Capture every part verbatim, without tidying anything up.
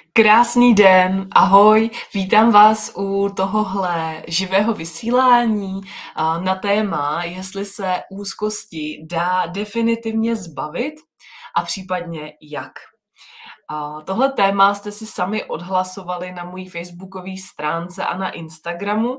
Krásný den, ahoj, vítám vás u tohohle živého vysílání na téma, jestli se úzkosti dá definitivně zbavit a případně jak. A tohle téma jste si sami odhlasovali na mojí facebookové stránce a na Instagramu.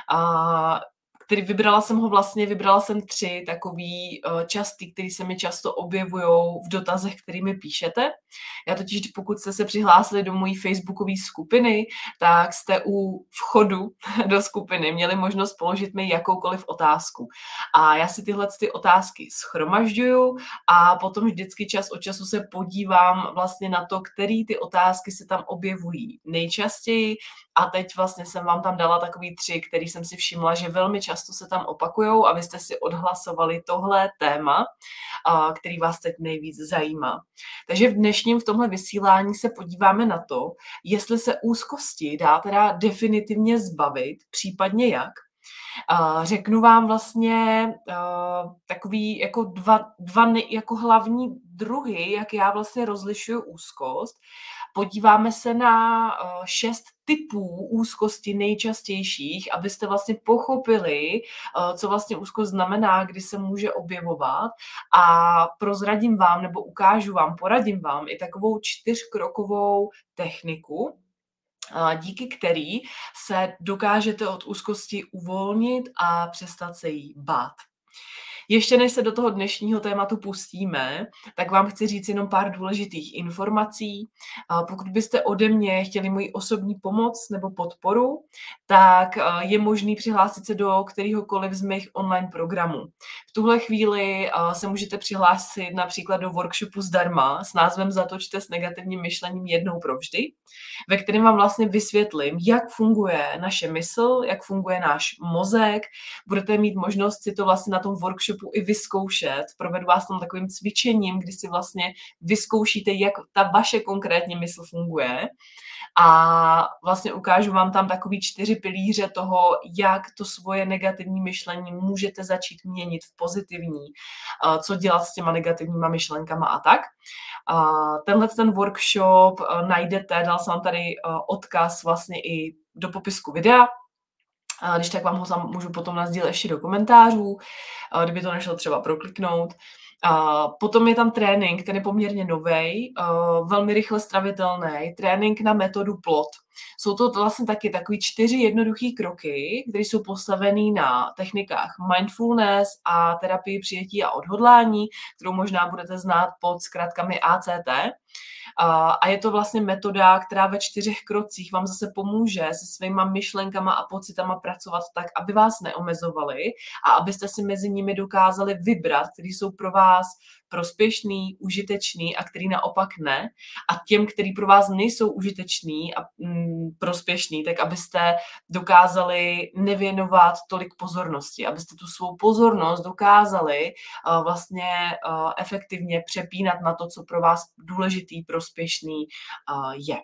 A který vybrala jsem ho vlastně, vybrala jsem tři takový uh, častý, který se mi často objevujou v dotazech, který mi píšete. Já totiž, pokud jste se přihlásili do mojí facebookové skupiny, tak jste u vchodu do skupiny měli možnost položit mi jakoukoliv otázku. A já si tyhle ty otázky shromažďuju a potom vždycky čas od času se podívám vlastně na to, který ty otázky se tam objevují nejčastěji. A teď vlastně jsem vám tam dala takový tři, který jsem si všimla, že velmi často se tam opakujou a vy jste si odhlasovali tohle téma, který vás teď nejvíc zajímá. Takže v dnešním v tomhle vysílání se podíváme na to, jestli se úzkosti dá teda definitivně zbavit, případně jak. Řeknu vám vlastně takový jako dva, dva jako hlavní druhy, jak já vlastně rozlišuju úzkost. Podíváme se na šest typů úzkosti nejčastějších, abyste vlastně pochopili, co vlastně úzkost znamená, kdy se může objevovat, a prozradím vám nebo ukážu vám, poradím vám i takovou čtyřkrokovou techniku, díky který se dokážete od úzkosti uvolnit a přestat se jí bát. Ještě než se do toho dnešního tématu pustíme, tak vám chci říct jenom pár důležitých informací. Pokud byste ode mě chtěli moji osobní pomoc nebo podporu, tak je možný přihlásit se do kteréhokoliv z mých online programů. V tuhle chvíli se můžete přihlásit například do workshopu zdarma s názvem Zatočte s negativním myšlením jednou provždy, ve kterém vám vlastně vysvětlím, jak funguje naše mysl, jak funguje náš mozek. Budete mít možnost si to vlastně na tom workshopu i vyzkoušet. Provedu vás tam takovým cvičením, kdy si vlastně vyzkoušíte, jak ta vaše konkrétně mysl funguje. A vlastně ukážu vám tam takový čtyři pilíře toho, jak to svoje negativní myšlení můžete začít měnit v pozitivní, co dělat s těma negativníma myšlenkama a tak. Tenhle ten workshop najdete, dal jsem vám tady odkaz vlastně i do popisku videa. Když tak vám ho tam můžu potom nasdílet ještě do komentářů, kdyby to nešlo třeba prokliknout. Potom je tam trénink, ten je poměrně novej, velmi rychle stravitelný, trénink na metodu plot. Jsou to vlastně taky takový čtyři jednoduché kroky, které jsou postavený na technikách mindfulness a terapii přijetí a odhodlání, kterou možná budete znát pod zkratkami A C T. A je to vlastně metoda, která ve čtyřech krocích vám zase pomůže se svýma myšlenkama a pocitama pracovat tak, aby vás neomezovaly a abyste si mezi nimi dokázali vybrat, který jsou pro vás prospěšný, užitečný a který naopak ne. A těm, který pro vás nejsou užitečný a mm, prospěšný, tak abyste dokázali nevěnovat tolik pozornosti, abyste tu svou pozornost dokázali uh, vlastně uh, efektivně přepínat na to, co pro vás důležitý, prospěšný uh, je.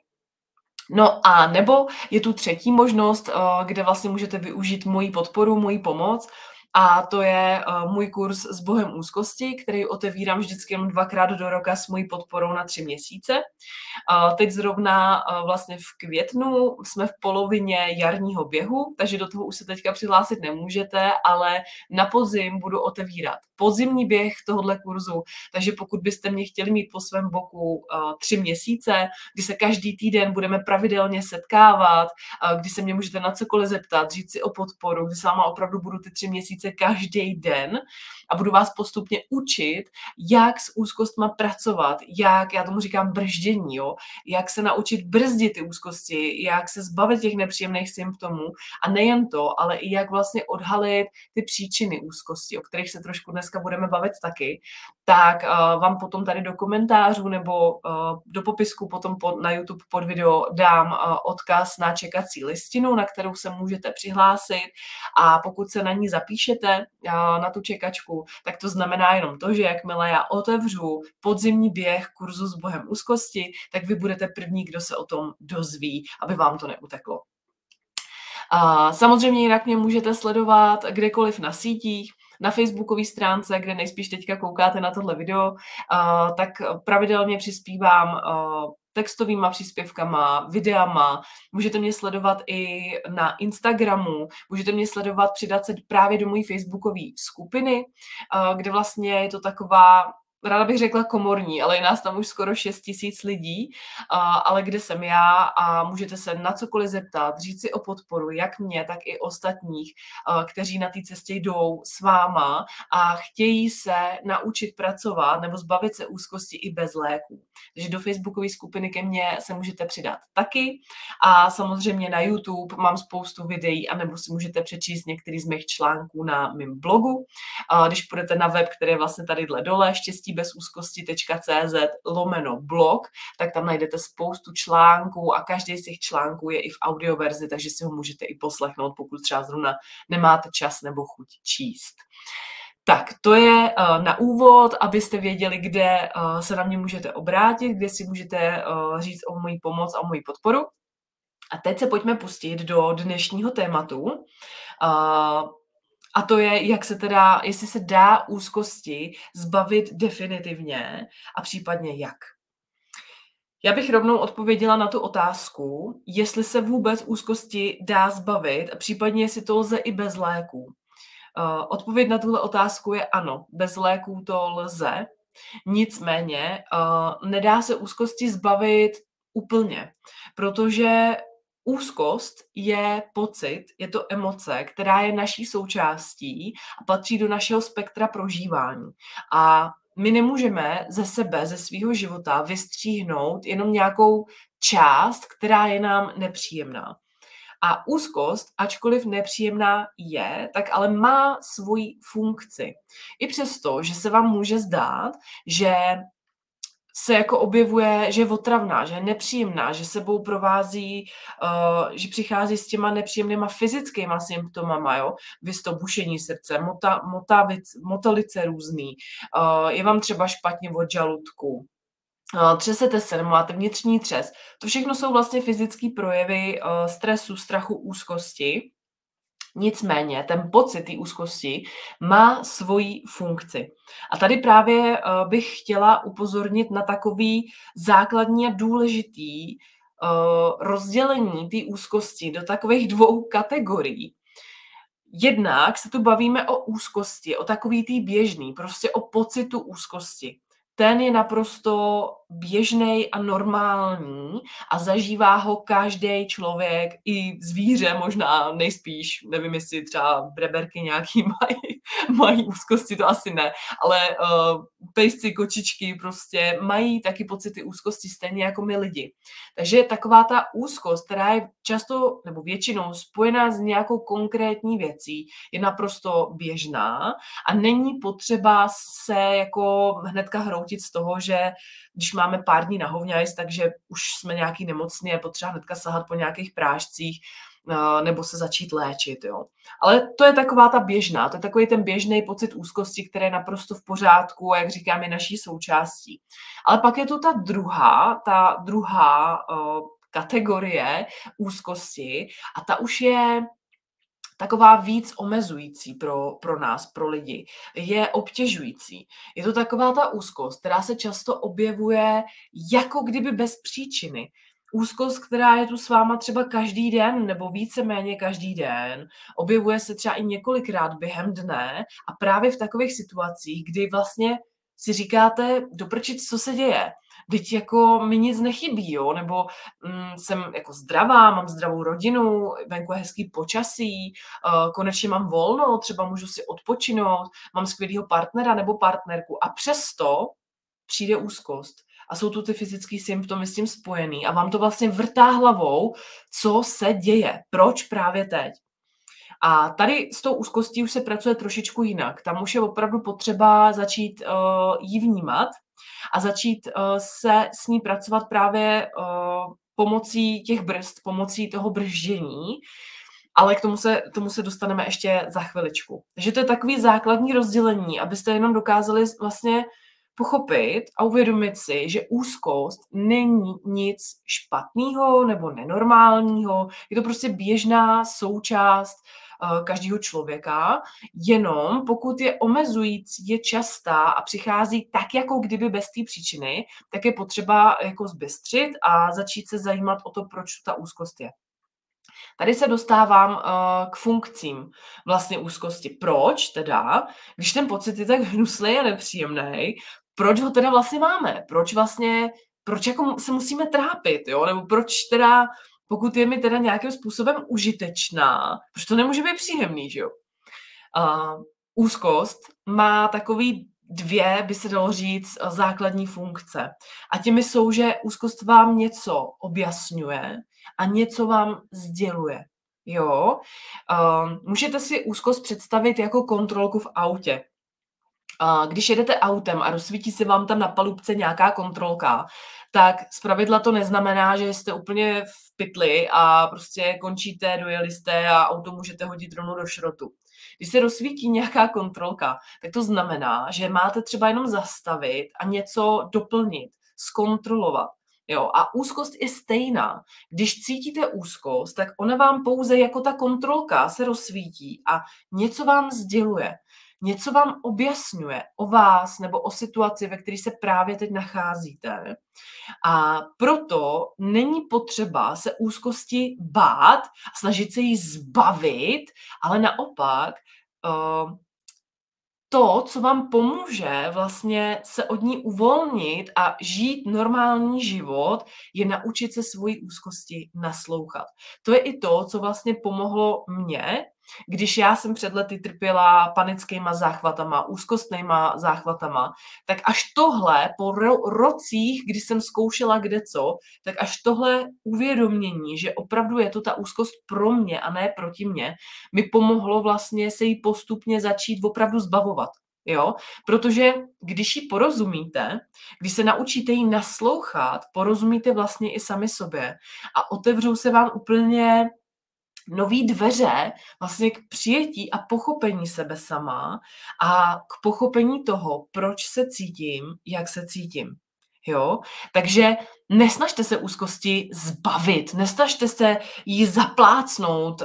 No a nebo je tu třetí možnost, uh, kde vlastně můžete využít moji podporu, moji pomoc, a to je uh, můj kurz s Bohem úzkosti, který otevírám vždycky jenom dvakrát do roka s mojí podporou na tři měsíce. Uh, teď zrovna uh, vlastně v květnu jsme v polovině jarního běhu, takže do toho už se teďka přihlásit nemůžete, ale na podzim budu otevírat podzimní běh tohohle kurzu, takže pokud byste mě chtěli mít po svém boku uh, tři měsíce, kdy se každý týden budeme pravidelně setkávat, uh, kdy se mě můžete na cokoliv zeptat, říct si o podporu, kdy s váma opravdu budu ty tři měsíce každý den a budu vás postupně učit, jak s úzkostma pracovat, jak, já tomu říkám brždění, jo, jak se naučit brzdit ty úzkosti, jak se zbavit těch nepříjemných symptomů a nejen to, ale i jak vlastně odhalit ty příčiny úzkosti, o kterých se trošku dneska budeme bavit taky, tak uh, vám potom tady do komentářů nebo uh, do popisku potom pod, na YouTube pod video dám uh, odkaz na čekací listinu, na kterou se můžete přihlásit, a pokud se na ní zapíšete uh, na tu čekačku, tak to znamená jenom to, že jakmile já otevřu podzimní běh kurzu s Bohem úzkosti, tak vy budete první, kdo se o tom dozví, aby vám to neuteklo. Uh, samozřejmě jinak mě můžete sledovat kdekoliv na sítích, na facebookové stránce, kde nejspíš teďka koukáte na tohle video, uh, tak pravidelně přispívám uh, textovýma příspěvkama, videama, můžete mě sledovat i na Instagramu, můžete mě sledovat, přidat se právě do mojí facebookové skupiny, kde vlastně je to taková, ráda bych řekla komorní, ale je nás tam už skoro šest tisíc lidí, ale kde jsem já a můžete se na cokoliv zeptat, říct si o podporu, jak mě, tak i ostatních, kteří na té cestě jdou s váma a chtějí se naučit pracovat nebo zbavit se úzkosti i bez léků. Takže do facebookové skupiny ke mně se můžete přidat taky a samozřejmě na YouTube mám spoustu videí anebo si můžete přečíst některý z mých článků na mém blogu. Když půjdete na web, který je vlastně tadyhle dole, štěstí bez úzkosti tečka cé zet lomeno blog, tak tam najdete spoustu článků a každý z těch článků je i v audioverzi, takže si ho můžete i poslechnout, pokud třeba zrovna nemáte čas nebo chuť číst. Tak, to je uh, na úvod, abyste věděli, kde uh, se na mě můžete obrátit, kde si můžete uh, říct o moji pomoc a o moji podporu. A teď se pojďme pustit do dnešního tématu. Uh, A to je, jak se teda, jestli se dá úzkosti zbavit definitivně a případně jak. Já bych rovnou odpověděla na tu otázku, jestli se vůbec úzkosti dá zbavit a případně jestli to lze i bez léků. Uh, odpověď na tuhle otázku je ano, bez léků to lze, nicméně uh, nedá se úzkosti zbavit úplně, protože úzkost je pocit, je to emoce, která je naší součástí a patří do našeho spektra prožívání. A my nemůžeme ze sebe, ze svého života vystříhnout jenom nějakou část, která je nám nepříjemná. A úzkost, ačkoliv nepříjemná je, tak ale má svoji funkci. I přesto, že se vám může zdát, že se jako objevuje, že je otravná, že je nepříjemná, že sebou provází, uh, že přichází s těma nepříjemnýma fyzickýma symptomama, jo? Vys to bušení srdce, mota, motavic, motolice různý, uh, je vám třeba špatně od žaludku, uh, třesete se, nebo máte vnitřní třes. To všechno jsou vlastně fyzické projevy uh, stresu, strachu, úzkosti. Nicméně ten pocit té úzkosti má svoji funkci. A tady právě uh, bych chtěla upozornit na takový základní a důležitý uh, rozdělení té úzkosti do takových dvou kategorií. Jednak se tu bavíme o úzkosti, o takový tý běžný, prostě o pocitu úzkosti. Ten je naprosto běžný a normální a zažívá ho každý člověk, i zvíře možná nejspíš, nevím, jestli třeba breberky nějaký mají, mají úzkosti, to asi ne, ale uh, pejsci, kočičky prostě mají taky pocity úzkosti stejně jako my lidi. Takže taková ta úzkost, která je často nebo většinou spojená s nějakou konkrétní věcí, je naprosto běžná a není potřeba se jako hnedka hroutit z toho, že když máme pár dní na hovňajs, takže už jsme nějaký nemocný, je potřeba hnedka sahat po nějakých prášcích nebo se začít léčit. Jo. Ale to je taková ta běžná, to je takový ten běžný pocit úzkosti, který je naprosto v pořádku a jak říkám, je naší součástí. Ale pak je to ta druhá, ta druhá uh, kategorie úzkosti a ta už je taková víc omezující pro, pro nás, pro lidi. Je obtěžující. Je to taková ta úzkost, která se často objevuje jako kdyby bez příčiny. Úzkost, která je tu s váma třeba každý den nebo víceméně každý den, objevuje se třeba i několikrát během dne a právě v takových situacích, kdy vlastně si říkáte, doprčit, co se děje. Teď jako mi nic nechybí, jo? Nebo mm, jsem jako zdravá, mám zdravou rodinu, venku je hezký počasí, uh, konečně mám volno, třeba můžu si odpočinout, mám skvělýho partnera nebo partnerku a přesto přijde úzkost. A jsou tu ty fyzické symptomy s tím spojený a vám to vlastně vrtá hlavou, co se děje, proč právě teď. A tady s tou úzkostí už se pracuje trošičku jinak. Tam už je opravdu potřeba začít uh, jí vnímat a začít uh, se s ní pracovat právě uh, pomocí těch brzd, pomocí toho brždění, ale k tomu se, tomu se dostaneme ještě za chviličku. Takže to je takový základní rozdělení, abyste jenom dokázali vlastně pochopit a uvědomit si, že úzkost není nic špatného nebo nenormálního, je to prostě běžná součást uh, každého člověka, jenom pokud je omezující, je častá a přichází tak, jako kdyby bez té příčiny, tak je potřeba jako zbystřit a začít se zajímat o to, proč ta úzkost je. Tady se dostávám uh, k funkcím vlastně úzkosti. Proč teda, když ten pocit je tak hnusný a nepříjemný, proč ho teda vlastně máme? Proč vlastně, proč jako se musíme trápit, jo? Nebo proč teda, pokud je mi teda nějakým způsobem užitečná, proč to nemůže být příjemný, že jo? Uh, úzkost má takový dvě, by se dalo říct, základní funkce. A těmi jsou, že úzkost vám něco objasňuje a něco vám sděluje. Jo? Uh, můžete si úzkost představit jako kontrolku v autě. Uh, když jedete autem a rozsvítí se vám tam na palubce nějaká kontrolka, tak zpravidla to neznamená, že jste úplně v pytli a prostě končíte, dojeli jste a auto můžete hodit rovnou do šrotu. Když se rozsvítí nějaká kontrolka, tak to znamená, že máte třeba jenom zastavit a něco doplnit, zkontrolovat. Jo, a úzkost je stejná. Když cítíte úzkost, tak ona vám pouze jako ta kontrolka se rozsvítí a něco vám sděluje. Něco vám objasňuje o vás nebo o situaci, ve které se právě teď nacházíte. A proto není potřeba se úzkosti bát a snažit se jí zbavit, ale naopak uh, to, co vám pomůže vlastně se od ní uvolnit a žít normální život, je naučit se svojí úzkosti naslouchat. To je i to, co vlastně pomohlo mně, když já jsem před lety trpěla panickýma záchvatama, úzkostnýma záchvatama, tak až tohle po ro- rocích, kdy jsem zkoušela kdeco, tak až tohle uvědomění, že opravdu je to ta úzkost pro mě a ne proti mně, mi pomohlo vlastně se jí postupně začít opravdu zbavovat. Jo? Protože když ji porozumíte, když se naučíte jí naslouchat, porozumíte vlastně i sami sobě a otevřou se vám úplně nový dveře vlastně k přijetí a pochopení sebe sama a k pochopení toho, proč se cítím, jak se cítím. Jo? Takže nesnažte se úzkosti zbavit, nesnažte se jí zaplácnout,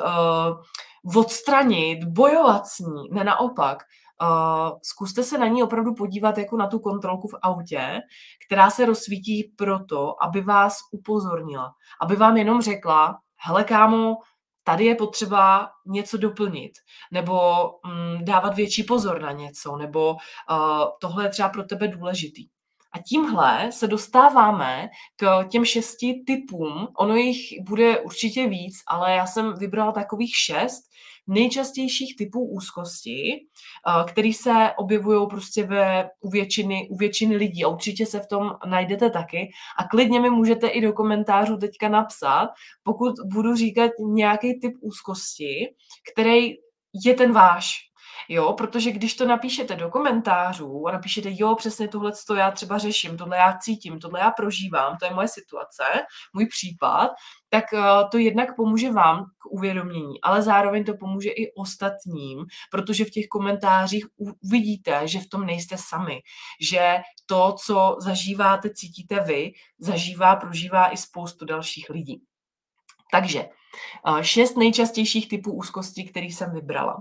uh, odstranit, bojovat s ní, ne naopak. Uh, zkuste se na ní opravdu podívat jako na tu kontrolku v autě, která se rozsvítí proto, aby vás upozornila, aby vám jenom řekla, hele kámo, tady je potřeba něco doplnit, nebo mm, dávat větší pozor na něco, nebo uh, tohle je třeba pro tebe důležitý. A tímhle se dostáváme k těm šesti typům. Ono jich bude určitě víc, ale já jsem vybrala takových šest nejčastějších typů úzkosti, který se objevují prostě ve, u, většiny, u většiny lidí. A určitě se v tom najdete taky. A klidně mi můžete i do komentářů teďka napsat, pokud budu říkat nějaký typ úzkosti, který je ten váš. Jo, protože když to napíšete do komentářů a napíšete, jo, přesně tohle já třeba řeším, tohle já cítím, tohle já prožívám, to je moje situace, můj případ, tak to jednak pomůže vám k uvědomění, ale zároveň to pomůže i ostatním, protože v těch komentářích uvidíte, že v tom nejste sami, že to, co zažíváte, cítíte vy, zažívá, prožívá i spoustu dalších lidí. Takže šest nejčastějších typů úzkosti, který jsem vybrala.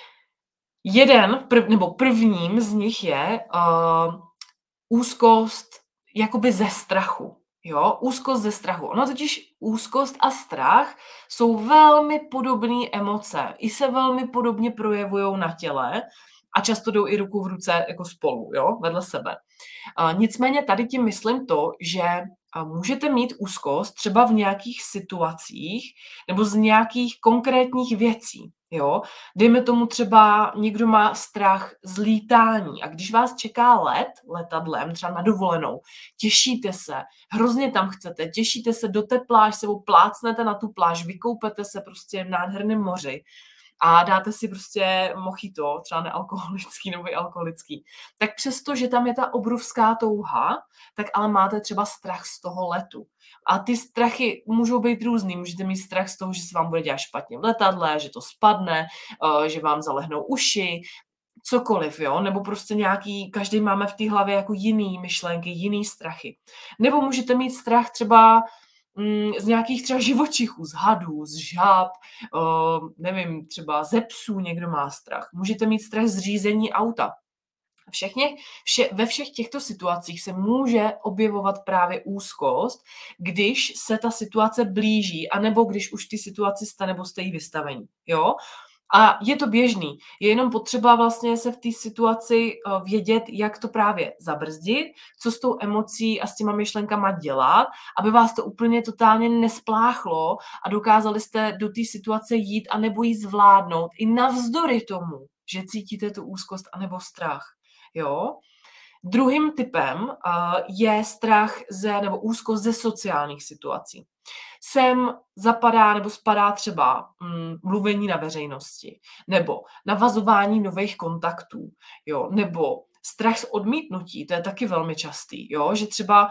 Jeden, prv, nebo prvním z nich je uh, úzkost jakoby ze strachu. Jo? Úzkost ze strachu. Ono totiž úzkost a strach jsou velmi podobné emoce. I se velmi podobně projevují na těle a často jdou i ruku v ruce jako spolu, jo? Vedle sebe. Uh, nicméně tady tím myslím to, že uh, můžete mít úzkost třeba v nějakých situacích nebo z nějakých konkrétních věcí. Jo? Dejme tomu třeba někdo má strach z lítání a když vás čeká let letadlem, třeba na dovolenou, těšíte se, hrozně tam chcete, těšíte se do té pláž, se plácnete na tu pláž, vykoupete se prostě v nádherném moři a dáte si prostě mojito, třeba nealkoholický nebo alkoholický, tak přesto, že tam je ta obrovská touha, tak ale máte třeba strach z toho letu. A ty strachy můžou být různý. Můžete mít strach z toho, že se vám bude dělat špatně v letadle, že to spadne, že vám zalehnou uši. cokoliv, jo, nebo prostě nějaký, každý máme v té hlavě jako jiný myšlenky, jiný strachy. Nebo můžete mít strach třeba mm, z nějakých třeba živočichů, z hadů, z žáb, uh, nevím, třeba ze psů někdo má strach. Můžete mít strach z řízení auta. Všechně, vše, ve všech těchto situacích se může objevovat právě úzkost, když se ta situace blíží, anebo když už ty situaci jste nebo jste jí vystavení. Jo? A je to běžný. Je jenom potřeba vlastně se v té situaci vědět, jak to právě zabrzdit, co s tou emocí a s těma myšlenkama dělat, aby vás to úplně totálně nespláchlo a dokázali jste do té situace jít a nebo ji zvládnout i navzdory tomu, že cítíte tu úzkost anebo strach. Jo? Druhým typem uh, je strach ze, nebo úzkost ze sociálních situací. Sem zapadá nebo spadá třeba mm, mluvení na veřejnosti, nebo navazování nových kontaktů, jo? Nebo strach z odmítnutí, to je taky velmi častý, jo? Že třeba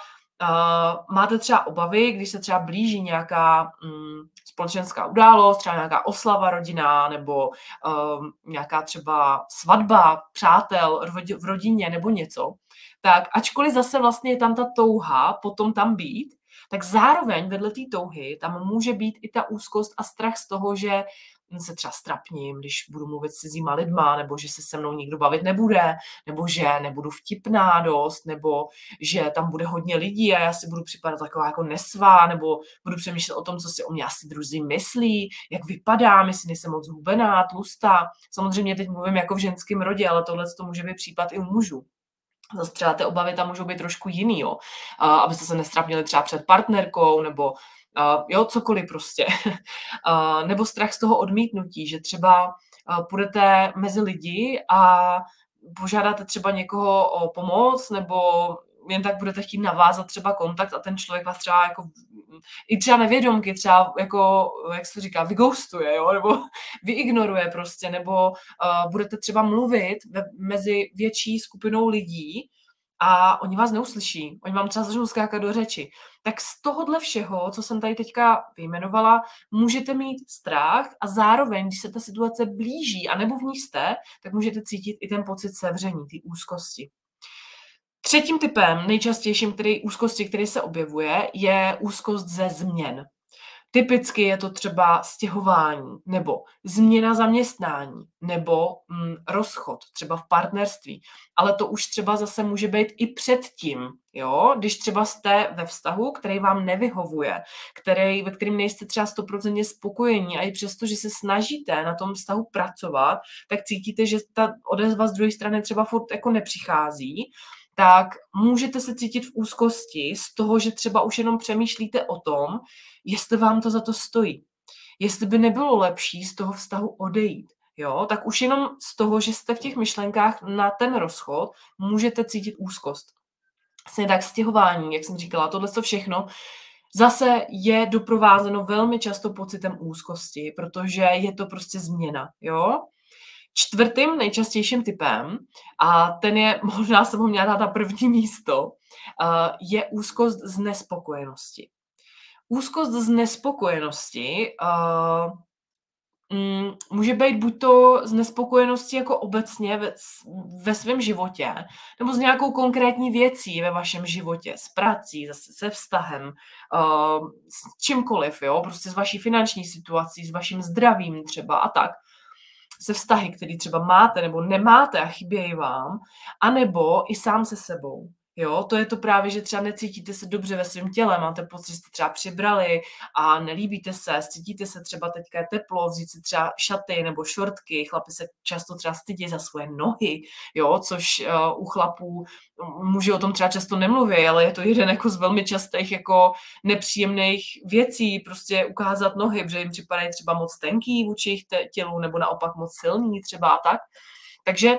uh, máte třeba obavy, když se třeba blíží nějaká mm, společenská událost, třeba nějaká oslava rodina, nebo um, nějaká třeba svatba přátel v rodině nebo něco, tak ačkoliv zase vlastně je tam ta touha potom tam být, tak zároveň vedle té touhy tam může být i ta úzkost a strach z toho, že se třeba strapním, když budu mluvit s cizíma lidma, nebo že se se mnou nikdo bavit nebude, nebo že nebudu vtipná dost, nebo že tam bude hodně lidí a já si budu připadat taková jako nesvá, nebo budu přemýšlet o tom, co si o mě asi druzí myslí, jak vypadám, jestli nejsem moc hubená, tlustá. Samozřejmě teď mluvím jako v ženském rodě, ale tohle to může být případ i u mužů. Zase třeba ty obavy tam můžou být trošku jiný, jo. Uh, abyste se nestrapnili třeba před partnerkou, nebo uh, jo, cokoliv prostě. uh, nebo strach z toho odmítnutí, že třeba uh, půjdete mezi lidi a požádáte třeba někoho o pomoc, nebo jen tak budete chtít navázat třeba kontakt a ten člověk vás třeba jako i třeba nevědomky třeba jako, jak se to říká, vyghostuje, jo, nebo vyignoruje prostě, nebo uh, budete třeba mluvit ve, mezi větší skupinou lidí a oni vás neuslyší, oni vám třeba začnou skákat do řeči. Tak z tohohle všeho, co jsem tady teďka vyjmenovala, můžete mít strach a zároveň, když se ta situace blíží a nebo v ní jste, tak můžete cítit i ten pocit sevření, ty úzkosti. Třetím typem, nejčastějším který, úzkosti, který se objevuje, je úzkost ze změn. Typicky je to třeba stěhování, nebo změna zaměstnání, nebo mm, rozchod, třeba v partnerství. Ale to už třeba zase může být i předtím, jo? Když třeba jste ve vztahu, který vám nevyhovuje, který, ve kterým nejste třeba stoprocentně spokojení a i přesto, že se snažíte na tom vztahu pracovat, tak cítíte, že ta odezva z druhé strany třeba furt jako nepřichází, tak můžete se cítit v úzkosti z toho, že třeba už jenom přemýšlíte o tom, jestli vám to za to stojí. Jestli by nebylo lepší z toho vztahu odejít. Jo? Tak už jenom z toho, že jste v těch myšlenkách na ten rozchod, můžete cítit úzkost. Vlastně tak stěhování, jak jsem říkala, tohle všechno zase je doprovázeno velmi často pocitem úzkosti, protože je to prostě změna. Jo? Čtvrtým nejčastějším typem, a ten je, možná jsem ho měla dát na první místo, je úzkost z nespokojenosti. Úzkost z nespokojenosti uh, mm, může být buď to z nespokojenosti jako obecně ve, ve svém životě, nebo s nějakou konkrétní věcí ve vašem životě, s prací, zase se vztahem, uh, s čímkoliv, jo? Prostě s vaší finanční situací, s vaším zdravím třeba a tak. Se vztahy, které třeba máte nebo nemáte a chybějí vám, anebo i sám se sebou. Jo, to je to právě, že třeba necítíte se dobře ve svém těle, máte pocit, že jste třeba přibrali a nelíbíte se, cítíte se třeba teďka je teplo, vzít si třeba šaty nebo šortky, chlapi se často třeba stydí za svoje nohy, jo, což uh, u chlapů muži o tom třeba často nemluví, ale je to jeden jako z velmi častých jako nepříjemných věcí, prostě ukázat nohy, protože jim připadají třeba moc tenký vůči jejich tělu nebo naopak moc silný třeba a tak. Takže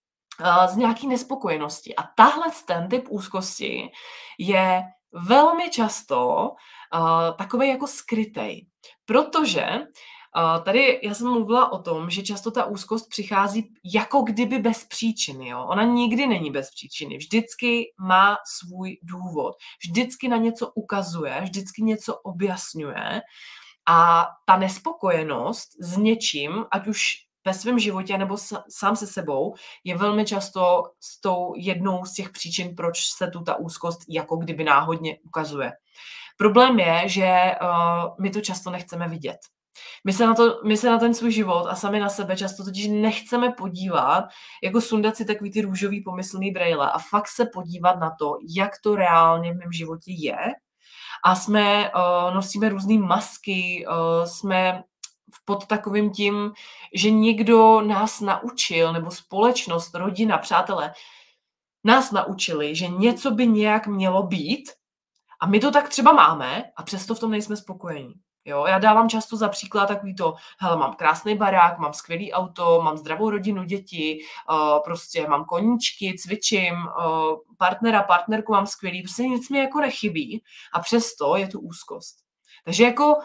z nějaký nespokojenosti. A tahle ten typ úzkosti je velmi často uh, takový jako skrytej, protože uh, tady já jsem mluvila o tom, že často ta úzkost přichází jako kdyby bez příčiny. Jo? Ona nikdy není bez příčiny. Vždycky má svůj důvod. Vždycky na něco ukazuje, vždycky něco objasňuje. A ta nespokojenost s něčím, ať už ve svém životě nebo sám se sebou je velmi často s tou jednou z těch příčin, proč se tu ta úzkost jako kdyby náhodně ukazuje. Problém je, že uh, my to často nechceme vidět. My se, na to, my se na ten svůj život a sami na sebe často totiž nechceme podívat, jako sundat si takový ty růžový pomyslný brejle a fakt se podívat na to, jak to reálně v mém životě je. A jsme, uh, nosíme různý masky, uh, jsme pod takovým tím, že někdo nás naučil, nebo společnost, rodina, přátelé, nás naučili, že něco by nějak mělo být a my to tak třeba máme a přesto v tom nejsme spokojení. Jo, já dávám často za příklad takový to, hele, mám krásný barák, mám skvělý auto, mám zdravou rodinu, děti, uh, prostě mám koníčky, cvičím, uh, partnera, partnerku mám skvělý, prostě nic mi jako nechybí a přesto je tu úzkost. Takže jako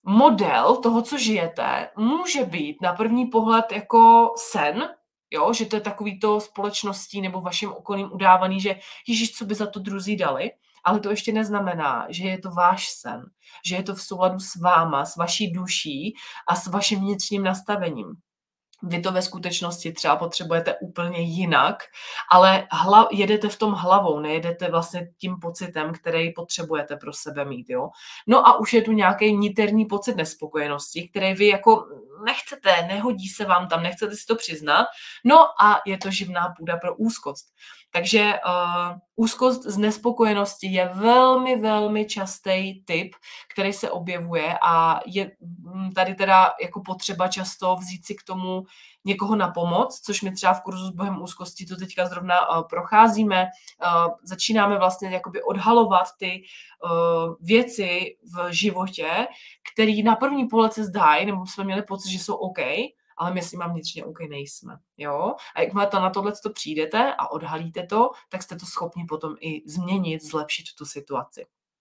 model toho, co žijete, může být na první pohled jako sen, jo, že to je takový to společností nebo vaším okolím udávaný, že ježiš, co by za to druzí dali, ale to ještě neznamená, že je to váš sen, že je to v souladu s váma, s vaší duší a s vaším vnitřním nastavením. Vy to ve skutečnosti třeba potřebujete úplně jinak, ale hla, jedete v tom hlavou, nejedete vlastně tím pocitem, který potřebujete pro sebe mít. Jo? No a už je tu nějaký niterní pocit nespokojenosti, který vy jako nechcete, nehodí se vám tam, nechcete si to přiznat, no a je to živná půda pro úzkost. Takže uh, úzkost z nespokojenosti je velmi, velmi častý typ, který se objevuje a je tady teda jako potřeba často vzít si k tomu někoho na pomoc, což my třeba v kurzu s Bohem úzkosti to teďka zrovna uh, procházíme. Uh, začínáme vlastně jakoby odhalovat ty uh, věci v životě, které na první pohled se zdají, nebo jsme měli pocit, že jsou OK, ale my si mám vnitřně OK nejsme. Jo? A jakmile to na tohle to přijdete a odhalíte to, tak jste to schopni potom i změnit, zlepšit tu situaci.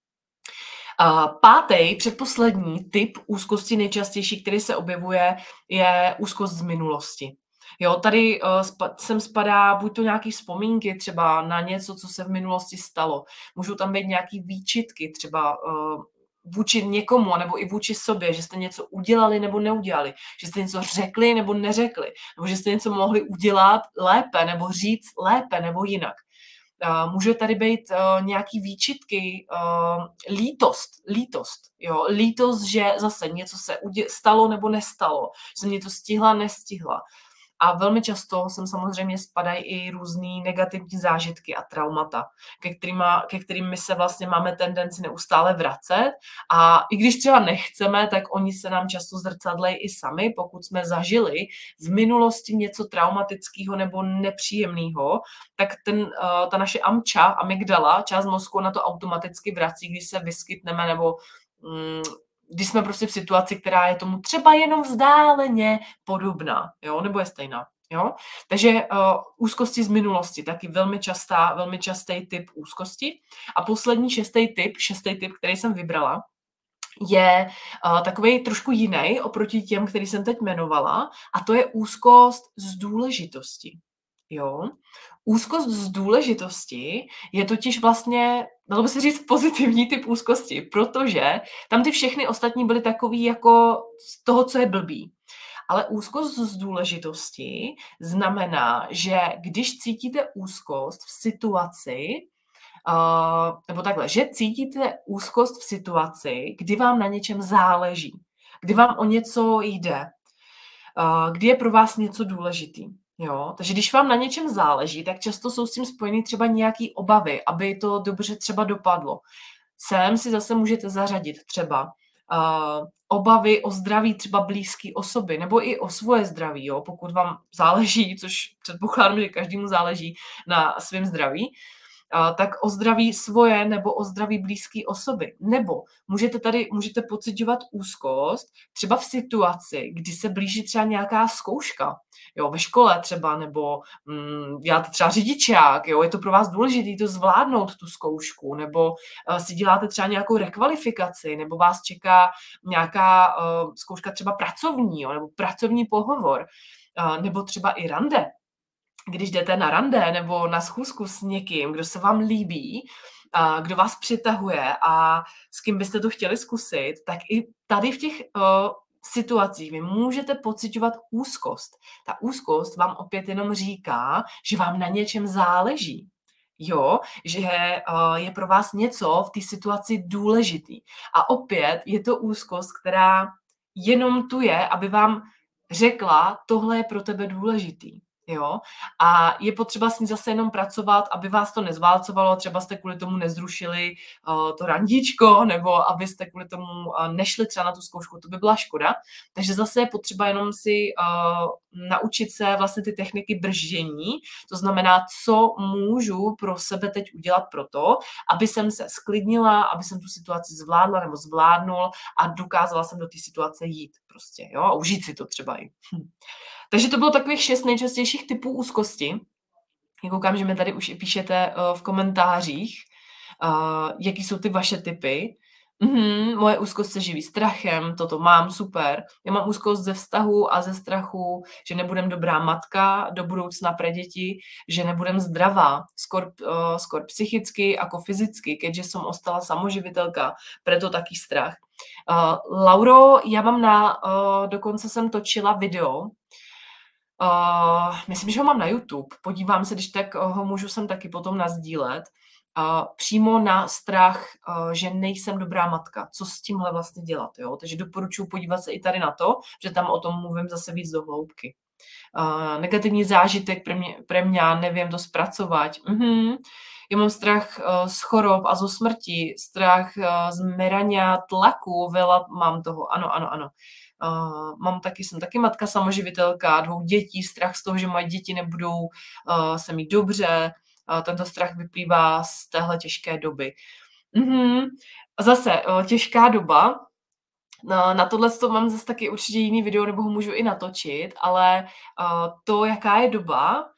Uh, pátý, předposlední typ úzkosti nejčastější, který se objevuje, je úzkost z minulosti. Jo, tady uh, spa- sem spadá buď to nějaké vzpomínky třeba na něco, co se v minulosti stalo. Můžou tam být nějaké výčitky třeba uh, vůči někomu nebo i vůči sobě, že jste něco udělali nebo neudělali, že jste něco řekli nebo neřekli, nebo že jste něco mohli udělat lépe nebo říct lépe nebo jinak. Uh, může tady být uh, nějaký výčitky, uh, lítost, lítost, jo, lítost, že zase něco se udě- stalo nebo nestalo, že jsem něco stihla, nestihla. A velmi často sem samozřejmě spadají i různý negativní zážitky a traumata, ke, kterýma, ke kterým my se vlastně máme tendenci neustále vracet a i když třeba nechceme, tak oni se nám často zrcadlejí i sami, pokud jsme zažili v minulosti něco traumatického nebo nepříjemného, tak ten, ta naše amča, amygdala, část mozku na to automaticky vrací, když se vyskytneme nebo mm, když jsme prostě v situaci, která je tomu třeba jenom vzdáleně podobná, jo, nebo je stejná, jo. Takže uh, úzkosti z minulosti, taky velmi častá, velmi častý typ úzkosti. A poslední šestý typ, šestý typ, který jsem vybrala, je uh, takový trošku jiný oproti těm, který jsem teď jmenovala, a to je úzkost z důležitosti. Jo. Úzkost z důležitosti je totiž vlastně, dalo by se říct, pozitivní typ úzkosti, protože tam ty všechny ostatní byly takový jako z toho, co je blbý. Ale úzkost z důležitosti znamená, že když cítíte úzkost v situaci, uh, nebo takhle, že cítíte úzkost v situaci, kdy vám na něčem záleží, kdy vám o něco jde, uh, kdy je pro vás něco důležitý. Jo, takže když vám na něčem záleží, tak často jsou s tím spojený třeba nějaký obavy, aby to dobře třeba dopadlo. Sem si zase můžete zařadit třeba uh, obavy o zdraví třeba blízké osoby, nebo i o svoje zdraví, jo, pokud vám záleží, což předpokládám, že každému záleží na svém zdraví, uh, tak o zdraví svoje nebo o zdraví blízké osoby. Nebo můžete tady můžete pociťovat úzkost třeba v situaci, kdy se blíží třeba nějaká zkouška, jo, ve škole třeba, nebo mm, děláte třeba řidičák, jo, je to pro vás důležité to zvládnout, tu zkoušku, nebo uh, si děláte třeba nějakou rekvalifikaci, nebo vás čeká nějaká uh, zkouška třeba pracovní, jo, nebo pracovní pohovor, uh, nebo třeba i rande. Když jdete na rande nebo na schůzku s někým, kdo se vám líbí, uh, kdo vás přitahuje a s kým byste to chtěli zkusit, tak i tady v těch uh, situacích vy můžete pociťovat úzkost. Ta úzkost vám opět jenom říká, že vám na něčem záleží. Jo, že uh, je pro vás něco v té situaci důležitý. A opět je to úzkost, která jenom tu je, aby vám řekla, tohle je pro tebe důležitý. Jo? A je potřeba s ní zase jenom pracovat, aby vás to nezválcovalo, třeba jste kvůli tomu nezrušili uh, to randíčko, nebo abyste kvůli tomu uh, nešli třeba na tu zkoušku, to by byla škoda. Takže zase je potřeba jenom si uh, naučit se vlastně ty techniky brždění, to znamená, co můžu pro sebe teď udělat pro to, aby jsem se sklidnila, aby jsem tu situaci zvládla nebo zvládnul a dokázala jsem do té situace jít prostě, jo, a užít si to třeba i. Hm. Takže to bylo takových šest nejčastějších typů úzkosti. Já koukám, že mi tady už i píšete uh, v komentářích, uh, jaký jsou ty vaše typy. Mm-hmm, moje úzkost se živí strachem, toto mám, super. Já mám úzkost ze vztahu a ze strachu, že nebudem dobrá matka do budoucna pre děti, že nebudem zdravá, skôr, uh, skôr psychicky ako fyzicky, keďže som ostala samoživitelka, preto taký strach. Uh, Lauro, já mám na, uh, dokonce jsem točila video, Uh, myslím, že ho mám na YouTube. Podívám se, když tak ho můžu sem taky potom nasdílet. Uh, přímo na strach, uh, že nejsem dobrá matka. Co s tímhle vlastně dělat, jo? Takže doporučuji podívat se i tady na to, že tam o tom mluvím zase víc do hloubky. Uh, negativní zážitek pre mě, pre mňa, nevím to zpracovat. Uh-huh. Ja mám strach uh, z chorob a zo smrti, strach uh, z merania tlaku, veľa mám toho, ano, ano, ano. Uh, mám taky, jsem taky matka samoživitelka, dvou dětí, strach z toho, že moje děti nebudou uh, se mít dobře, uh, tento strach vyplývá z téhle těžké doby. Mm-hmm. Zase, uh, těžká doba, no, na tohle to mám zase taky určitě jiný video, nebo ho můžu i natočit, ale uh, to, jaká je doba,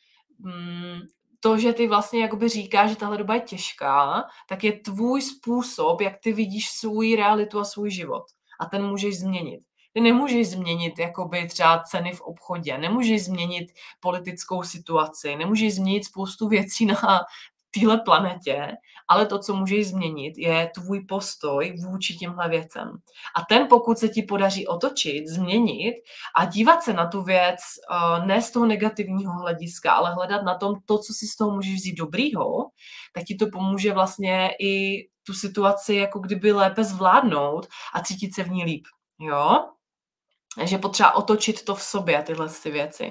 um, to, že ty vlastně jakoby říkáš, že tahle doba je těžká, tak je tvůj způsob, jak ty vidíš svou realitu a svůj život. A ten můžeš změnit. Ty nemůžeš změnit jakoby třeba ceny v obchodě, nemůžeš změnit politickou situaci, nemůžeš změnit spoustu věcí na téhle planetě, ale to, co můžeš změnit, je tvůj postoj vůči těmhle věcem. A ten, pokud se ti podaří otočit, změnit a dívat se na tu věc uh, ne z toho negativního hlediska, ale hledat na tom to, co si z toho můžeš vzít dobrýho, tak ti to pomůže vlastně i tu situaci jako kdyby lépe zvládnout a cítit se v ní líp. Jo? Takže je potřeba otočit to v sobě, tyhle ty věci.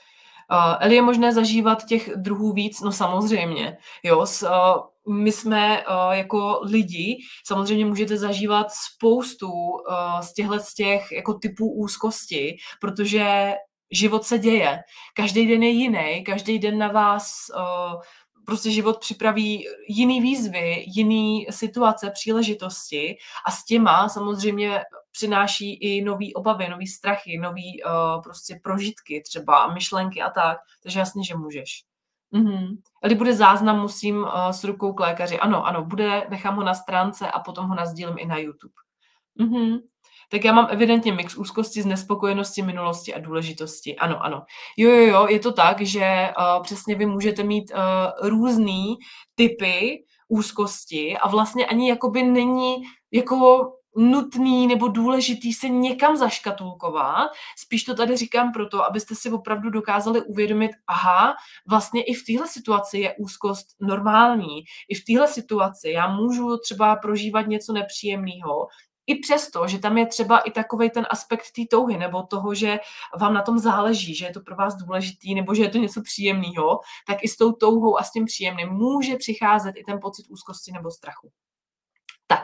Uh, Eli, je možné zažívat těch druhů víc? No samozřejmě. Jo, s, uh, my jsme uh, jako lidi, samozřejmě můžete zažívat spoustu uh, z těchto z těch jako typů úzkosti, protože život se děje. Každý den je jiný, každý den na vás uh, prostě život připraví jiný výzvy, jiný situace, příležitosti a s těma samozřejmě přináší i nový obavy, nový strachy, nový uh, prostě prožitky třeba, myšlenky a tak. Takže jasně, že můžeš. Mhm. Eli bude záznam, musím uh, s rukou k lékaři. Ano, ano, bude, nechám ho na stránce a potom ho nasdílím i na YouTube. Mhm. Tak já mám evidentně mix úzkosti z nespokojenosti, minulosti a důležitosti. Ano, ano. Jo, jo, jo, je to tak, že uh, přesně vy můžete mít uh, různý typy úzkosti a vlastně ani jakoby není jako nutný nebo důležitý se někam zaškatulkovat. Spíš to tady říkám proto, abyste si opravdu dokázali uvědomit, aha, vlastně i v téhle situaci je úzkost normální. I v téhle situaci já můžu třeba prožívat něco nepříjemného, i přesto, že tam je třeba i takovej ten aspekt té touhy, nebo toho, že vám na tom záleží, že je to pro vás důležitý, nebo že je to něco příjemného, tak i s tou touhou a s tím příjemným může přicházet i ten pocit úzkosti nebo strachu. Tak,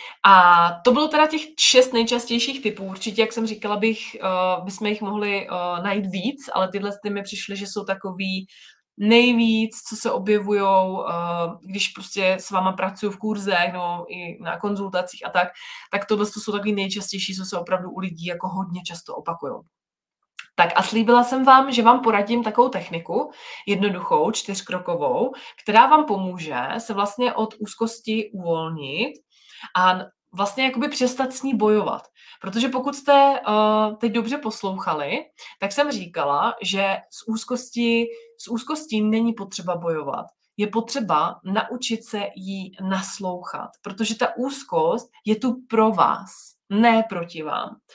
a to bylo teda těch šest nejčastějších typů. Určitě, jak jsem říkala, bych, uh, bychom jich mohli uh, najít víc, ale tyhle ty mi přišly, že jsou takový nejvíc, co se objevujou, uh, když prostě s váma pracuju v kurzech nebo i na konzultacích a tak, tak tohle jsou takový nejčastější, co se opravdu u lidí jako hodně často opakují. Tak a slíbila jsem vám, že vám poradím takovou techniku, jednoduchou, čtyřkrokovou, která vám pomůže se vlastně od úzkosti uvolnit a vlastně jakoby přestat s ní bojovat. Protože pokud jste uh, teď dobře poslouchali, tak jsem říkala, že s úzkostí, s úzkostí není potřeba bojovat. Je potřeba naučit se jí naslouchat, protože ta úzkost je tu pro vás, ne proti vám.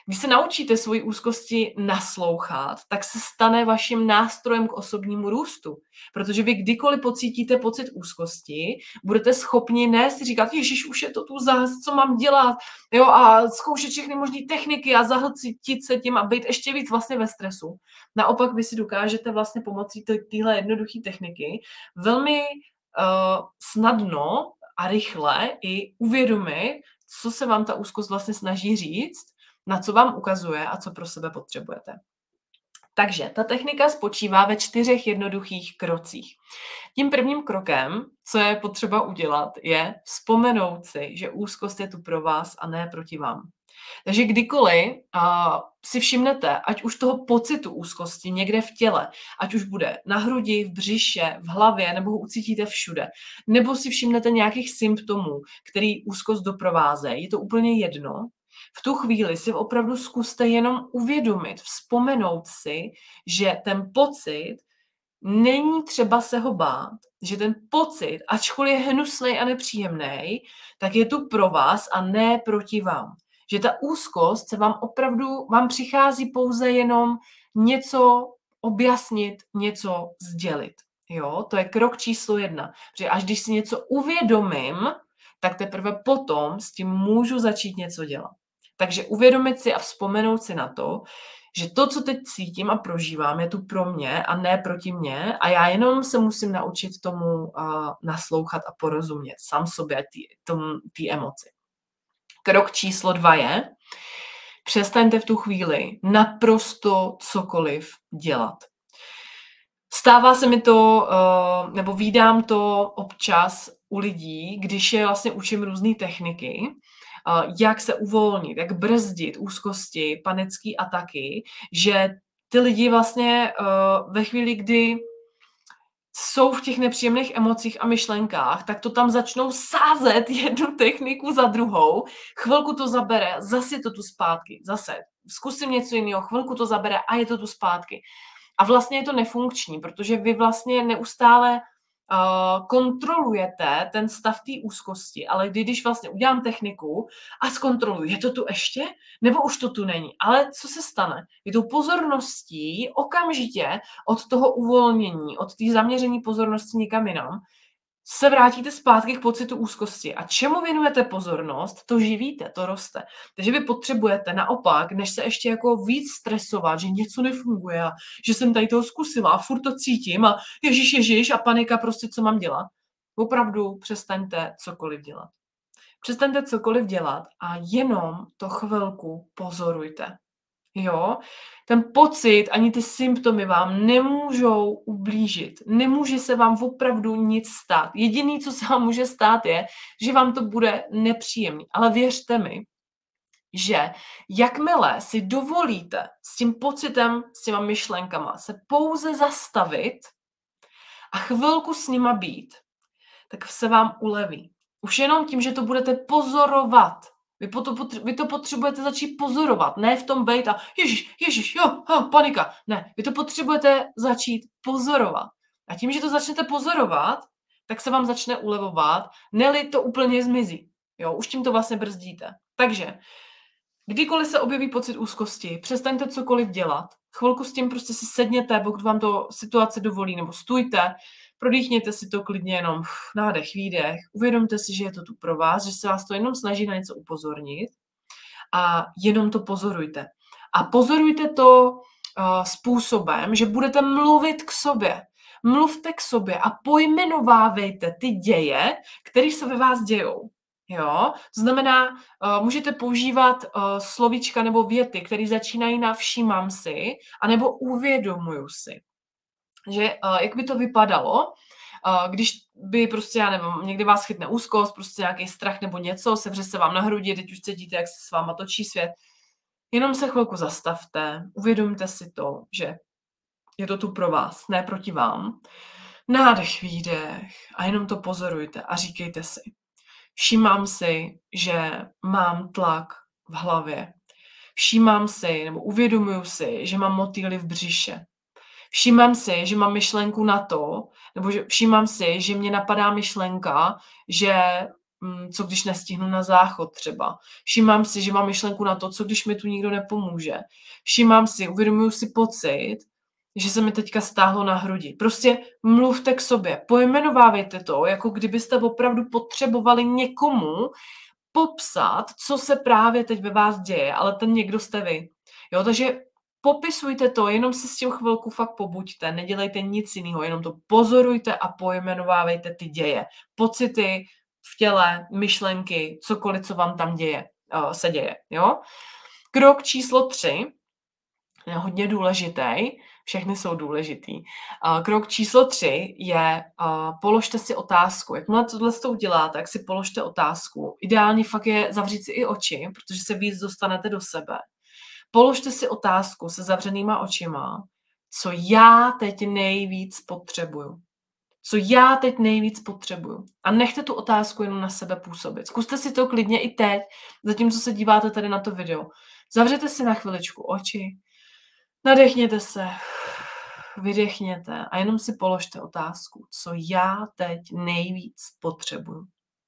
Když se naučíte svoji úzkosti naslouchat, tak se stane vaším nástrojem k osobnímu růstu. Protože vy kdykoliv pocítíte pocit úzkosti, budete schopni ne si říkat, ježiš, už je to tu zás, co mám dělat, jo, a zkoušet všechny možné techniky a zahlcit se tím a být ještě víc vlastně ve stresu. Naopak vy si dokážete vlastně pomocí téhle jednoduché techniky velmi uh, snadno a rychle i uvědomit, co se vám ta úzkost vlastně snaží říct, na co vám ukazuje a co pro sebe potřebujete. Takže ta technika spočívá ve čtyřech jednoduchých krocích. Tím prvním krokem, co je potřeba udělat, je vzpomenout si, že úzkost je tu pro vás a ne proti vám. Takže kdykoliv uh, si všimnete, ať už toho pocitu úzkosti někde v těle, ať už bude na hrudi, v břiše, v hlavě, nebo ho ucítíte všude, nebo si všimnete nějakých symptomů, který úzkost doprovázejí, je to úplně jedno. V tu chvíli si opravdu zkuste jenom uvědomit, vzpomenout si, že ten pocit není třeba se ho bát, že ten pocit, ačkoliv je hnusnej a nepříjemný, tak je tu pro vás a ne proti vám. Že ta úzkost se vám opravdu, vám přichází pouze jenom něco objasnit, něco sdělit. Jo, to je krok číslo jedna. Že až když si něco uvědomím, tak teprve potom s tím můžu začít něco dělat. Takže uvědomit si a vzpomenout si na to, že to, co teď cítím a prožívám, je tu pro mě a ne proti mně a já jenom se musím naučit tomu uh, naslouchat a porozumět sám sobě té emoci. Krok číslo dva je, přestaňte v tu chvíli naprosto cokoliv dělat. Stává se mi to, uh, nebo vídám to občas u lidí, když je vlastně učím různé techniky, uh, jak se uvolnit, jak brzdit úzkosti, panické ataky, že ty lidi vlastně uh, ve chvíli, kdy jsou v těch nepříjemných emocích a myšlenkách, tak to tam začnou sázet jednu techniku za druhou, chvilku to zabere, zase je to tu zpátky, zase zkusím něco jiného, chvilku to zabere a je to tu zpátky. A vlastně je to nefunkční, protože vy vlastně neustále uh, kontrolujete ten stav té úzkosti, ale kdy, když vlastně udělám techniku a zkontroluji, je to tu ještě, nebo už to tu není. Ale co se stane? Je tou pozorností okamžitě od toho uvolnění, od té zaměření pozornosti někam jinam, se vrátíte zpátky k pocitu úzkosti. A čemu věnujete pozornost, to živíte, to roste. Takže vy potřebujete naopak, než se ještě jako víc stresovat, že něco nefunguje a že jsem tady toho zkusila a furt to cítím a ježiš, ježiš a panika, prostě co mám dělat. Opravdu přestaňte cokoliv dělat. Přestaňte cokoliv dělat a jenom to chvilku pozorujte. Jo, ten pocit, ani ty symptomy vám nemůžou ublížit. Nemůže se vám opravdu nic stát. Jediný, co se vám může stát, je, že vám to bude nepříjemný. Ale věřte mi, že jakmile si dovolíte s tím pocitem, s těma myšlenkama se pouze zastavit a chvilku s nima být, tak se vám uleví. Už jenom tím, že to budete pozorovat. Vy, to, vy to potřebujete začít pozorovat, ne v tom bejt a ježiš, ježiš, jo, jo, panika. Ne, vy to potřebujete začít pozorovat. A tím, že to začnete pozorovat, tak se vám začne ulevovat, ne-li to úplně zmizí. Jo, už tím to vlastně brzdíte. Takže, kdykoliv se objeví pocit úzkosti, přestaňte cokoliv dělat, chvilku s tím prostě si sedněte, pokud vám to situace dovolí, nebo stůjte, prodýchněte si to klidně jenom nádech, výdech, uvědomte si, že je to tu pro vás, že se vás to jenom snaží na něco upozornit a jenom to pozorujte. A pozorujte to uh, způsobem, že budete mluvit k sobě. Mluvte k sobě a pojmenovávejte ty děje, které se ve vás dějou. Jo? To znamená, uh, můžete používat uh, slovíčka nebo věty, které začínají na všímám si, anebo uvědomuju si. Že uh, jak by to vypadalo, uh, když by prostě, já nevím, někdy vás chytne úzkost, prostě nějaký strach nebo něco, sevře se vám na hrudi, teď už cítíte, jak se s váma točí svět. Jenom se chvilku zastavte, uvědomte si to, že je to tu pro vás, ne proti vám. Nádech, výdech a jenom to pozorujte a říkejte si. Všímám si, že mám tlak v hlavě. Všímám si, nebo uvědomuju si, že mám motýly v břiše. Všímám si, že mám myšlenku na to, nebo že všímám si, že mě napadá myšlenka, že mm, co když nestihnu na záchod třeba. Všímám si, že mám myšlenku na to, co když mi tu nikdo nepomůže. Všímám si, uvědomuju si pocit, že se mi teďka stáhlo na hrudi. Prostě mluvte k sobě, pojmenovávejte to, jako kdybyste opravdu potřebovali někomu popsat, co se právě teď ve vás děje, ale ten někdo jste vy. Jo, takže popisujte to, jenom si s tím chvilku fakt pobuďte, nedělejte nic jiného, jenom to pozorujte a pojmenovávejte ty děje. Pocity v těle, myšlenky, cokoliv, co vám tam děje, uh, se děje. Jo? Krok číslo tři, je hodně důležitý, všechny jsou důležitý. Uh, krok číslo tři je, uh, položte si otázku. Jakmile tohle to uděláte, tak si položte otázku. Ideálně fakt je zavřít si i oči, protože se víc dostanete do sebe. Položte si otázku se zavřenýma očima, co já teď nejvíc potřebuju. Co já teď nejvíc potřebuju. A nechte tu otázku jenom na sebe působit. Zkuste si to klidně i teď, zatímco se díváte tady na to video. Zavřete si na chviličku oči, nadechněte se, vydechněte a jenom si položte otázku, co já teď nejvíc potřebuju.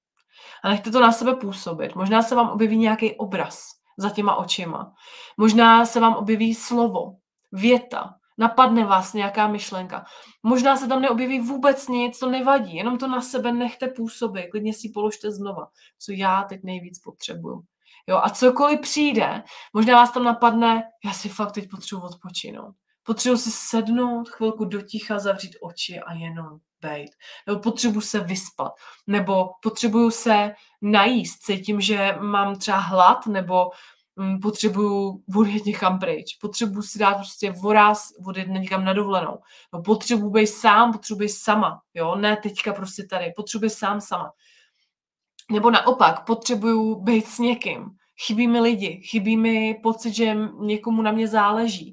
A nechte to na sebe působit. Možná se vám objeví nějaký obraz za těma očima. Možná se vám objeví slovo, věta, napadne vás nějaká myšlenka. Možná se tam neobjeví vůbec nic, to nevadí, jenom to na sebe nechte působit, klidně si položte znova, co já teď nejvíc potřebuju. Jo, a cokoliv přijde, možná vás tam napadne, já si fakt teď potřebuji odpočinout. Potřebuji si sednout, chvilku do ticha, zavřít oči a jenom bejt. Nebo potřebuji se vyspat. Nebo potřebuji se najíst. Cítím, že mám třeba hlad, nebo mm, potřebuji odjet někam pryč. Potřebuji si dát prostě voraz, odjet někam na dovolenou. No, potřebuji být sám, potřebuji být sama. Jo? Ne teďka prostě tady. Potřebuji sám sama. Nebo naopak, potřebuju být s někým. Chybí mi lidi, chybí mi pocit, že někomu na mě záleží.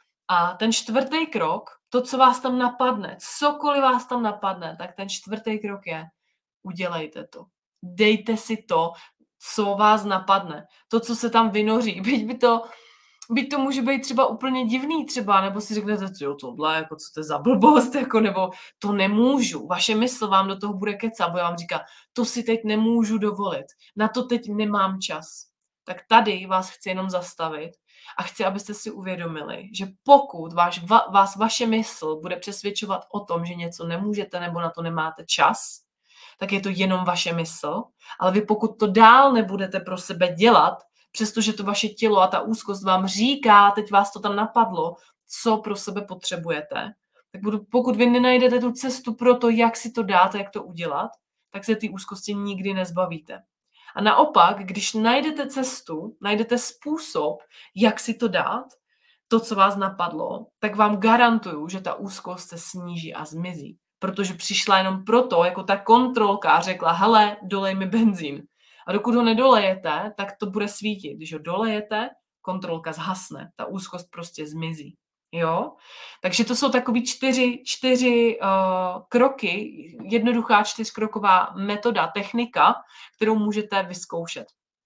A ten čtvrtý krok, to, co vás tam napadne, cokoliv vás tam napadne, tak ten čtvrtý krok je, udělejte to. Dejte si to, co vás napadne. To, co se tam vynoří. Byť by to, byť to může být třeba úplně divný třeba, nebo si řeknete, jo, tohle, jako co to je za blbost, jako, nebo to nemůžu. Vaše mysl vám do toho bude kecat, bude vám říkat, to si teď nemůžu dovolit, na to teď nemám čas. Tak tady vás chci jenom zastavit a chci, abyste si uvědomili, že pokud váš, va, vás vaše mysl bude přesvědčovat o tom, že něco nemůžete nebo na to nemáte čas, tak je to jenom vaše mysl, ale vy pokud to dál nebudete pro sebe dělat, přestože to vaše tělo a ta úzkost vám říká, teď vás to tam napadlo, co pro sebe potřebujete, tak pokud vy nenajdete tu cestu pro to, jak si to dát a jak to udělat, tak se ty úzkosti nikdy nezbavíte. A naopak, když najdete cestu, najdete způsob, jak si to dát, to, co vás napadlo, tak vám garantuju, že ta úzkost se sníží a zmizí. Protože přišla jenom proto, jako ta kontrolka a řekla, hele, dolej mi benzín. A dokud ho nedolejete, tak to bude svítit. Když ho dolejete, kontrolka zhasne. Ta úzkost prostě zmizí. Jo? Takže to jsou takový čtyři, čtyři uh, kroky, jednoduchá čtyřkroková metoda, technika, kterou můžete vyzkoušet.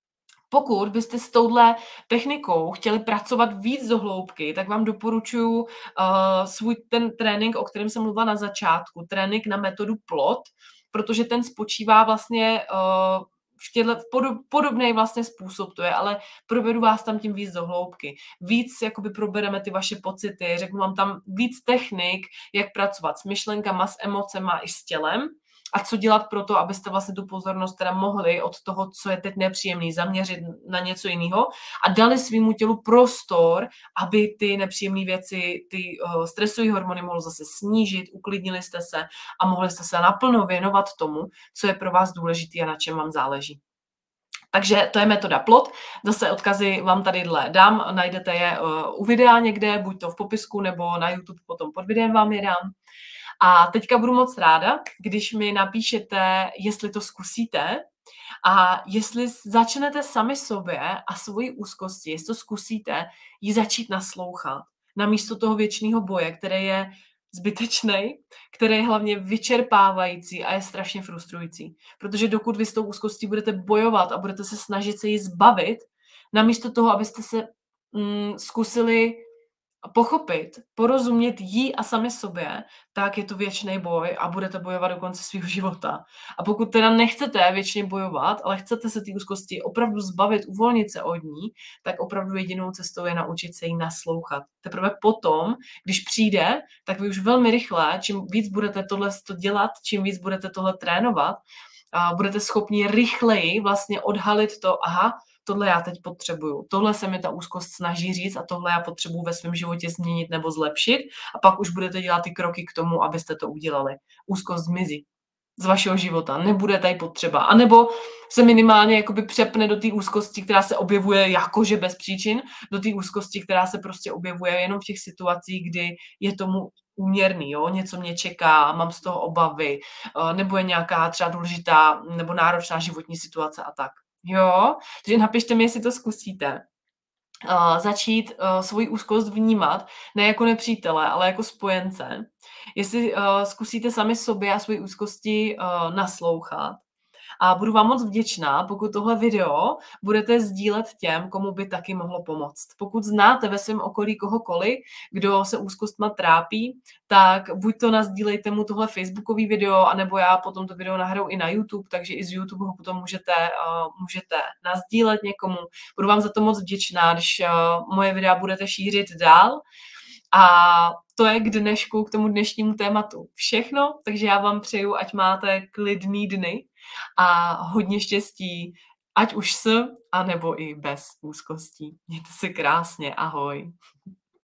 Pokud byste s touhle technikou chtěli pracovat víc do hloubky, tak vám doporučuji uh, svůj ten trénink, o kterém jsem mluvila na začátku, trénink na metodu plot, protože ten spočívá vlastně uh, v těle, v podob, podobný vlastně způsob to je, ale provedu vás tam tím víc do hloubky. Víc jakoby probereme ty vaše pocity, řeknu vám tam víc technik, jak pracovat s myšlenkama, s emocema i s tělem a co dělat pro to, abyste vlastně tu pozornost teda mohli od toho, co je teď nepříjemný, zaměřit na něco jiného a dali svýmu tělu prostor, aby ty nepříjemné věci, ty uh, stresové hormony mohly zase snížit, uklidnili jste se a mohli jste se naplno věnovat tomu, co je pro vás důležité a na čem vám záleží. Takže to je metoda plot. Zase odkazy vám tadyhle dám, najdete je uh, u videa někde, buď to v popisku nebo na YouTube potom pod videem vám je dám. A teďka budu moc ráda, když mi napíšete, jestli to zkusíte a jestli začnete sami sobě a svoji úzkosti, jestli to zkusíte, ji začít naslouchat. Namísto toho věčného boje, který je zbytečný, který je hlavně vyčerpávající a je strašně frustrující. Protože dokud vy s tou úzkostí budete bojovat a budete se snažit se ji zbavit, namísto toho, abyste se mm, zkusili pochopit, porozumět jí a sami sobě, tak je to věčný boj a budete bojovat do konce svého života. A pokud teda nechcete věčně bojovat, ale chcete se té úzkosti opravdu zbavit, uvolnit se od ní, tak opravdu jedinou cestou je naučit se jí naslouchat. Teprve potom, když přijde, tak vy už velmi rychle, čím víc budete tohle dělat, čím víc budete tohle trénovat, a budete schopni rychleji vlastně odhalit to, aha, tohle já teď potřebuju, tohle se mi ta úzkost snaží říct a tohle já potřebuju ve svém životě změnit nebo zlepšit a pak už budete dělat ty kroky k tomu, abyste to udělali. Úzkost zmizí z vašeho života, nebude tady potřeba. A nebo se minimálně jakoby přepne do té úzkosti, která se objevuje jakože bez příčin, do té úzkosti, která se prostě objevuje jenom v těch situacích, kdy je tomu úměrný, jo? Něco mě čeká, mám z toho obavy, nebo je nějaká třeba důležitá nebo náročná životní situace a tak. Jo, takže napište mi, jestli to zkusíte. Uh, začít uh, svoji úzkost vnímat ne jako nepřítele, ale jako spojence. Jestli uh, zkusíte sami sobě a svoji úzkosti uh, naslouchat. A budu vám moc vděčná, pokud tohle video budete sdílet těm, komu by taky mohlo pomoct. Pokud znáte ve svém okolí kohokoliv, kdo se úzkostma trápí, tak buď to nasdílejte mu tohle facebookový video, anebo já potom to video nahraju i na YouTube, takže i z YouTube ho potom můžete, uh, můžete nasdílet někomu. Budu vám za to moc vděčná, když uh, moje videa budete šířit dál. A to je k dnešku, k tomu dnešnímu tématu všechno, takže já vám přeju, ať máte klidný dny a hodně štěstí, ať už s, anebo i bez úzkostí. Mějte se krásně, ahoj.